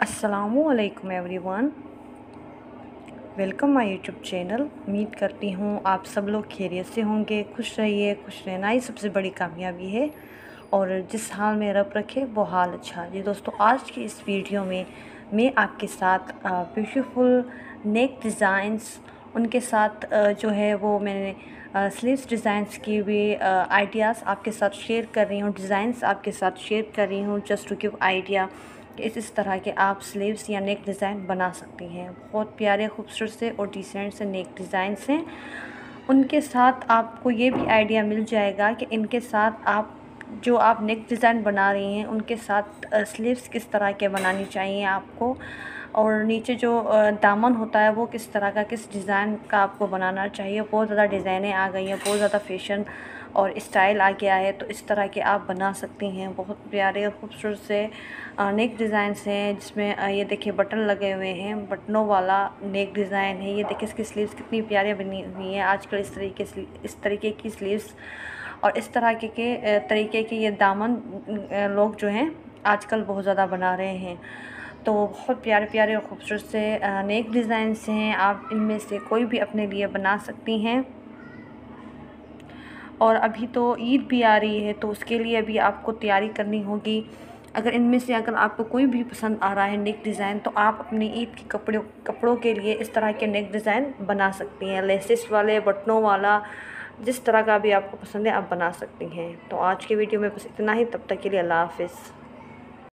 अस्सलामुअलैकुम everyone, welcome my YouTube channel. उम्मीद करती हूँ आप सब लोग खैरियत से होंगे। खुश रहिए, खुश रहना ही सबसे बड़ी कामयाबी है और जिस हाल में रब रखे वो हाल अच्छा। जी दोस्तों, आज की इस वीडियो में मैं आपके साथ ब्यूटीफुल नेक डिज़ाइंस, उनके साथ जो है वो मैंने स्लीव्स डिज़ाइंस की भी आइडियाज़ आपके साथ शेयर कर रही हूँ, डिज़ाइंस आपके साथ शेयर कर रही हूँ जस्ट टू गिव आइडिया कि इस तरह के आप स्लीव्स या नेक डिज़ाइन बना सकती हैं। बहुत प्यारे, खूबसूरत से और डिसेंट से नेक डिज़ाइंस हैं। उनके साथ आपको ये भी आइडिया मिल जाएगा कि इनके साथ आप जो आप नेक डिज़ाइन बना रही हैं उनके साथ स्लीव्स किस तरह के बनानी चाहिए आपको, और नीचे जो दामन होता है वो किस तरह का, किस डिज़ाइन का आपको बनाना चाहिए। बहुत ज़्यादा डिज़ाइनें आ गई हैं, बहुत ज़्यादा फैशन और स्टाइल आ गया है, तो इस तरह के आप बना सकती हैं। बहुत प्यारे और ख़ूबसूरत से नेक डिज़ाइंस हैं जिसमें ये देखिए बटन लगे हुए हैं, बटनों वाला नेक डिज़ाइन है। ये देखिए इसकी स्लीव्स कितनी प्यारी बनी हुई हैं। आजकल इस तरीके की स्लीव्स और इस तरह के तरीके के ये दामन लोग जो हैं आजकल बहुत ज़्यादा बना रहे हैं। तो बहुत प्यारे प्यारे और ख़ूबसूरत से नेक डिज़ाइंस हैं। आप इनमें से कोई भी अपने लिए बना सकती हैं। और अभी तो ईद भी आ रही है तो उसके लिए भी आपको तैयारी करनी होगी। अगर आपको कोई भी पसंद आ रहा है नेक डिज़ाइन, तो आप अपनी ईद के कपड़ों के लिए इस तरह के नेक डिज़ाइन बना सकती हैं। लेसेस वाले, बटनों वाला, जिस तरह का भी आपको पसंद है आप बना सकती हैं। तो आज के वीडियो में बस इतना ही। तब तक के लिए अल्लाह हाफ़िज़।